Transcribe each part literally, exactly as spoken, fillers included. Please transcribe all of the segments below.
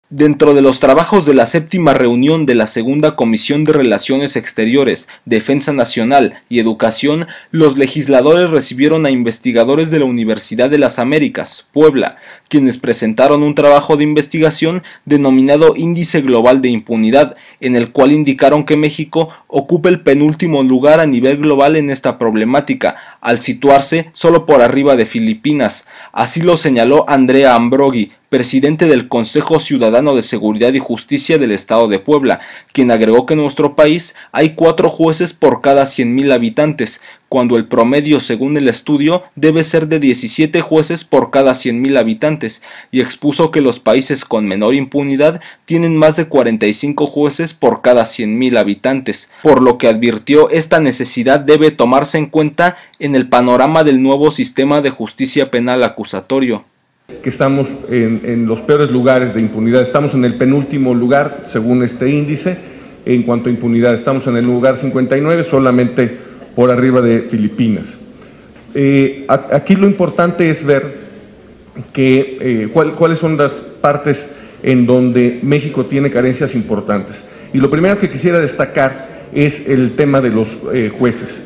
Dentro de los trabajos de la séptima reunión de la Segunda Comisión de Relaciones Exteriores, Defensa Nacional y Educación, los legisladores recibieron a investigadores de la Universidad de las Américas, Puebla, quienes presentaron un trabajo de investigación denominado Índice Global de Impunidad, en el cual indicaron que México ocupa el penúltimo lugar a nivel global en esta problemática, al situarse solo por arriba de Filipinas. Así lo señaló Andrea Ambroggi, presidente del Consejo Ciudadano de Seguridad y Justicia del Estado de Puebla, quien agregó que en nuestro país hay cuatro jueces por cada cien mil habitantes, cuando el promedio según el estudio debe ser de diecisiete jueces por cada cien mil habitantes, y expuso que los países con menor impunidad tienen más de cuarenta y cinco jueces por cada cien mil habitantes, por lo que advirtió esta necesidad debe tomarse en cuenta en el panorama del nuevo sistema de justicia penal acusatorio. Que estamos en, en los peores lugares de impunidad, estamos en el penúltimo lugar según este índice en cuanto a impunidad, estamos en el lugar cincuenta y nueve, solamente por arriba de Filipinas. Eh, aquí lo importante es ver que, eh, cuál, cuáles son las partes en donde México tiene carencias importantes, y lo primero que quisiera destacar es el tema de los eh, jueces.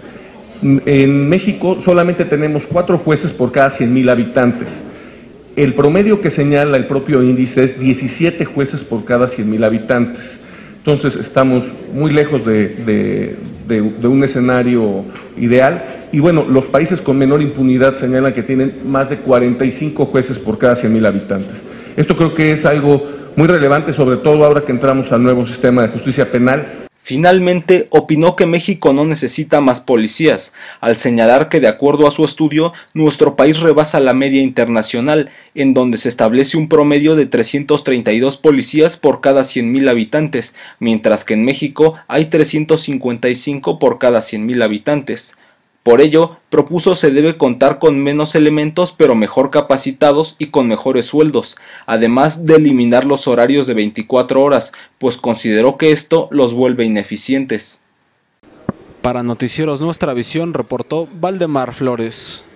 En México solamente tenemos cuatro jueces por cada cien mil habitantes. El promedio que señala el propio índice es diecisiete jueces por cada cien mil habitantes. Entonces estamos muy lejos de, de, de, de un escenario ideal. Y bueno, los países con menor impunidad señalan que tienen más de cuarenta y cinco jueces por cada cien mil habitantes. Esto creo que es algo muy relevante, sobre todo ahora que entramos al nuevo sistema de justicia penal. Finalmente, opinó que México no necesita más policías, al señalar que de acuerdo a su estudio, nuestro país rebasa la media internacional, en donde se establece un promedio de trescientos treinta y dos policías por cada cien mil habitantes, mientras que en México hay trescientos cincuenta y cinco por cada cien mil habitantes. Por ello, propuso se debe contar con menos elementos pero mejor capacitados y con mejores sueldos, además de eliminar los horarios de veinticuatro horas, pues consideró que esto los vuelve ineficientes. Para Noticieros Nuestra Visión reportó Valdemar Flores.